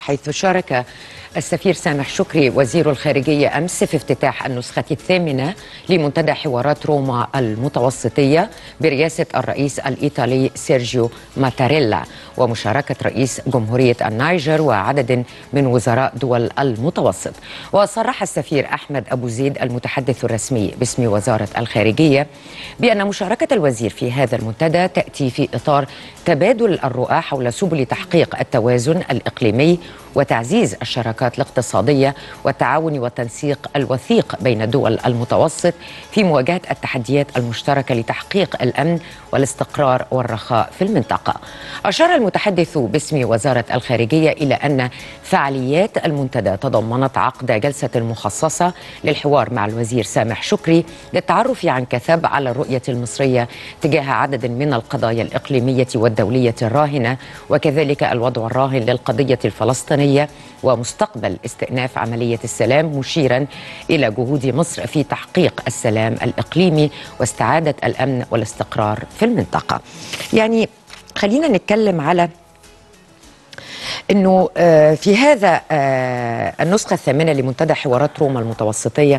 حيث شارك السفير سامح شكري وزير الخارجية أمس في افتتاح النسخة الثامنة لمنتدى حوارات روما المتوسطية برئاسة الرئيس الإيطالي سيرجيو ماتاريلا ومشاركة رئيس جمهورية النيجر وعدد من وزراء دول المتوسط. وصرح السفير أحمد أبو زيد المتحدث الرسمي باسم وزارة الخارجية بأن مشاركة الوزير في هذا المنتدى تأتي في إطار تبادل الرؤى حول سبل تحقيق التوازن الإقليمي وتعزيز الشراكات الاقتصادية والتعاون والتنسيق الوثيق بين دول المتوسط في مواجهة التحديات المشتركة لتحقيق الأمن والاستقرار والرخاء في المنطقة. أشار المتحدث باسم وزارة الخارجية إلى أن فعاليات المنتدى تضمنت عقد جلسة مخصصة للحوار مع الوزير سامح شكري للتعرف عن كثب على الرؤية المصرية تجاه عدد من القضايا الإقليمية والدولية الراهنة وكذلك الوضع الراهن للقضية الفلسطينية ومستقبل استئناف عملية السلام، مشيرا إلى جهود مصر في تحقيق السلام الإقليمي واستعادة الأمن والاستقرار في المنطقة. يعني خلينا نتكلم على أنه في هذا النسخة الثامنة لمنتدى حوارات روما المتوسطية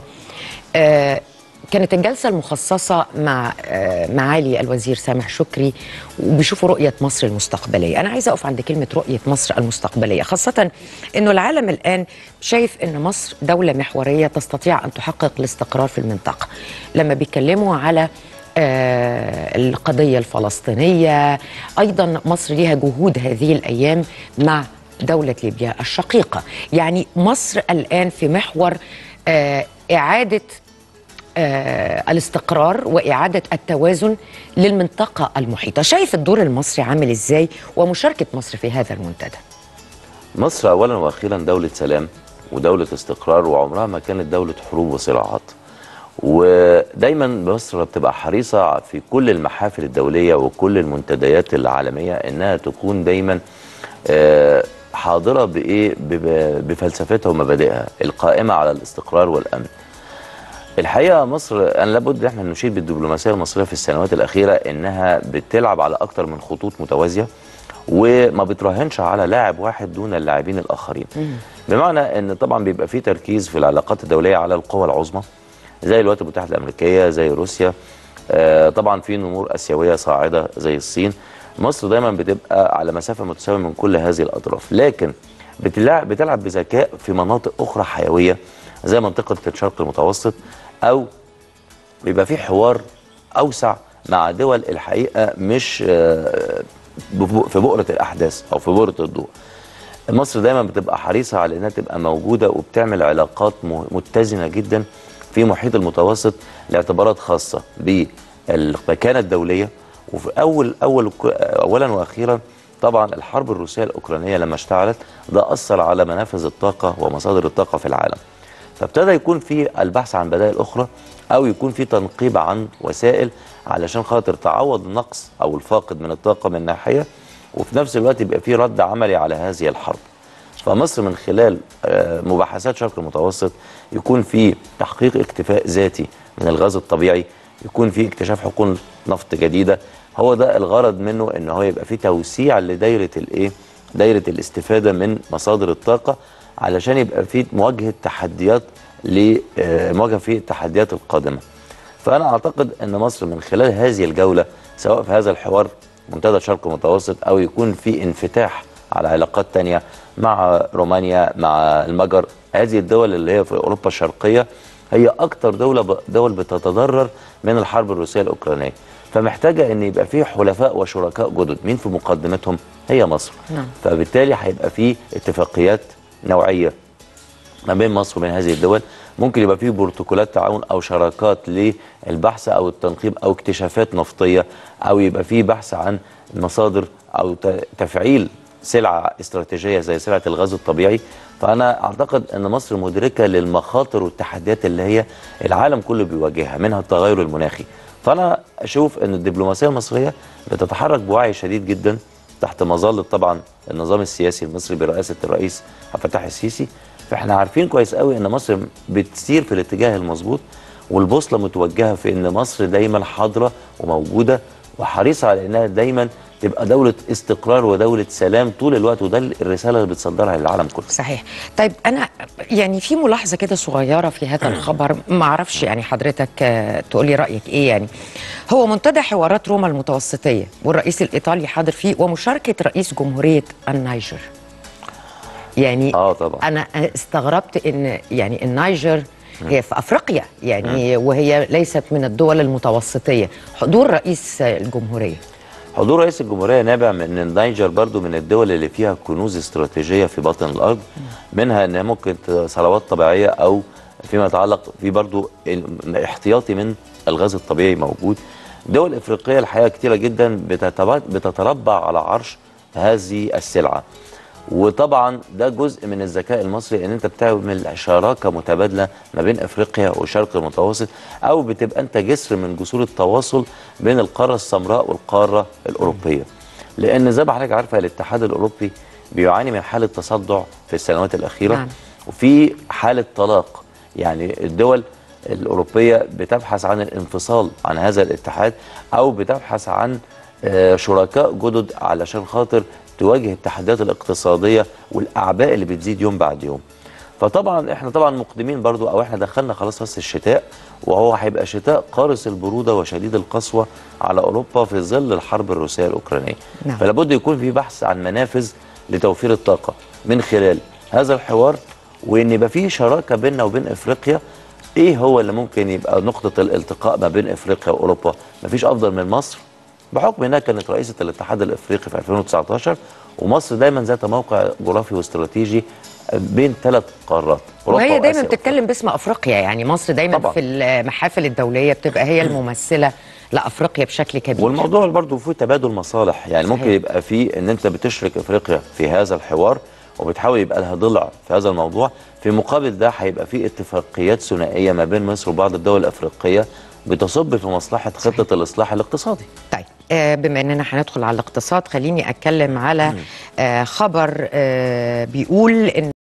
كانت الجلسة المخصصة مع معالي الوزير سامح شكري وبيشوفوا رؤية مصر المستقبلية. أنا عايزة أقف عند كلمة رؤية مصر المستقبلية، خاصة أنه العالم الآن شايف أن مصر دولة محورية تستطيع أن تحقق الاستقرار في المنطقة. لما بيتكلموا على القضية الفلسطينية، أيضا مصر لها جهود هذه الأيام مع دولة ليبيا الشقيقة. يعني مصر الآن في محور إعادة الاستقرار وإعادة التوازن للمنطقة المحيطة. شايف الدور المصري عامل إزاي ومشاركة مصر في هذا المنتدى؟ مصر أولا وأخيرا دولة سلام ودولة استقرار، وعمرها ما كانت دولة حروب وصراعات. ودايما مصر بتبقى حريصة في كل المحافل الدولية وكل المنتديات العالمية إنها تكون دايما حاضرة بفلسفتها ومبادئها القائمة على الاستقرار والأمن. الحقيقة مصر أنا لابد احنا نشيد بالدبلوماسية المصرية في السنوات الأخيرة إنها بتلعب على أكتر من خطوط متوازية وما بتراهنش على لاعب واحد دون اللاعبين الآخرين. بمعنى إن طبعا بيبقى في تركيز في العلاقات الدولية على القوى العظمى زي الولايات المتحدة الأمريكية زي روسيا، طبعا في نمور آسيوية صاعدة زي الصين. مصر دايما بتبقى على مسافة متساوية من كل هذه الأطراف، لكن بتلعب بذكاء في مناطق أخرى حيوية زي منطقة الشرق المتوسط، أو بيبقى في حوار أوسع مع دول الحقيقة مش في بؤرة الأحداث أو في بؤرة الضوء. مصر دايما بتبقى حريصة على أنها تبقى موجودة وبتعمل علاقات متزنة جدا في محيط المتوسط لاعتبارات خاصة بالمكانة الدولية. وفي أولا وأخيرا طبعا الحرب الروسية الأوكرانية لما اشتعلت ده أثر على منافذ الطاقة ومصادر الطاقة في العالم، فابتدى يكون في البحث عن بدائل أخرى أو يكون في تنقيب عن وسائل علشان خاطر تعوض النقص أو الفاقد من الطاقة من ناحية، وفي نفس الوقت يبقى في رد عملي على هذه الحرب. فمصر من خلال مباحثات شرق المتوسط يكون في تحقيق اكتفاء ذاتي من الغاز الطبيعي، يكون في اكتشاف حقول نفط جديدة، هو ده الغرض منه ان هو يبقى في توسيع لدايرة دايرة الاستفادة من مصادر الطاقة علشان يبقى في مواجهة تحديات لمواجهة في التحديات القادمة. فأنا أعتقد أن مصر من خلال هذه الجولة سواء في هذا الحوار منتدى الشرق المتوسط أو يكون في انفتاح على علاقات تانية مع رومانيا مع المجر، هذه الدول اللي هي في أوروبا الشرقية هي أكتر دول بتتضرر من الحرب الروسية الأوكرانية، فمحتاجة أن يبقى في حلفاء وشركاء جدد. مين في مقدمتهم؟ هي مصر. فبالتالي هيبقى في اتفاقيات نوعية ما بين مصر وبين هذه الدول، ممكن يبقى فيه بروتوكولات تعاون أو شراكات للبحث أو التنقيب أو اكتشافات نفطية، أو يبقى فيه بحث عن مصادر أو تفعيل سلعة استراتيجية زي سلعة الغاز الطبيعي. فأنا أعتقد أن مصر مدركة للمخاطر والتحديات اللي هي العالم كله بيواجهها، منها التغير المناخي. فأنا أشوف أن الدبلوماسية المصرية بتتحرك بوعي شديد جدا تحت مظلة طبعا النظام السياسي المصري برئاسة الرئيس عبد الفتاح السيسي. فاحنا عارفين كويس قوي ان مصر بتسير في الاتجاه المظبوط، والبوصله متوجهه في ان مصر دايما حاضره وموجوده وحريصه على انها دايما تبقى دولة استقرار ودولة سلام طول الوقت، وده الرسالة اللي بتصدرها للعالم كله. صحيح. طيب أنا يعني في ملاحظة كده صغيرة في هذا الخبر، ما أعرفش يعني حضرتك تقولي رأيك إيه. يعني هو منتدى حوارات روما المتوسطية والرئيس الإيطالي حاضر فيه ومشاركة رئيس جمهورية النيجر. يعني طبعا أنا استغربت إن يعني النيجر هي في أفريقيا يعني وهي ليست من الدول المتوسطية، حضور رئيس الجمهورية. حضور رئيس الجمهورية نابع من ان النيجر برضو من الدول اللي فيها كنوز استراتيجية في باطن الأرض، منها انها ممكن ثروات طبيعية أو فيما يتعلق في برضو احتياطي من الغاز الطبيعي موجود. دول إفريقية الحقيقة كتيرة جدا بتتربع على عرش هذه السلعة، وطبعا ده جزء من الذكاء المصري ان انت بتعمل شراكه متبادله ما بين افريقيا والشرق المتوسط، او بتبقى انت جسر من جسور التواصل بين القاره السمراء والقاره الاوروبيه. لان زي ما حضرتك عارفه الاتحاد الاوروبي بيعاني من حاله تصدع في السنوات الاخيره. نعم. وفي حاله طلاق، يعني الدول الاوروبيه بتبحث عن الانفصال عن هذا الاتحاد، او بتبحث عن شركاء جدد علشان خاطر تواجه التحديات الاقتصادية والأعباء اللي بتزيد يوم بعد يوم. فطبعا احنا مقدمين برضو، او احنا دخلنا خلاص فصل الشتاء، وهو هيبقى شتاء قارس البرودة وشديد القسوة على أوروبا في ظل الحرب الروسية الأوكرانية. نعم. فلا بد يكون في بحث عن منافذ لتوفير الطاقة من خلال هذا الحوار، وان يبقى في شراكة بيننا وبين افريقيا. ايه هو اللي ممكن يبقى نقطة الالتقاء ما بين افريقيا واوروبا؟ مفيش افضل من مصر، بحكم انها كانت رئيسة الاتحاد الافريقي في 2019، ومصر دايما ذات موقع جغرافي واستراتيجي بين 3 قارات، وهي دايما بتتكلم باسم افريقيا. يعني مصر دايما طبعا في المحافل الدوليه بتبقى هي الممثله لافريقيا بشكل كبير. والموضوع برضه فيه تبادل مصالح، يعني صحيح. ممكن يبقى فيه ان انت بتشرك افريقيا في هذا الحوار وبتحاول يبقى لها ضلع في هذا الموضوع، في مقابل ده هيبقى فيه اتفاقيات ثنائيه ما بين مصر وبعض الدول الافريقيه بتصب في مصلحه خطه الاصلاح الاقتصادي. طيب بما اننا هندخل على الاقتصاد، خليني اتكلم على خبر بيقول ان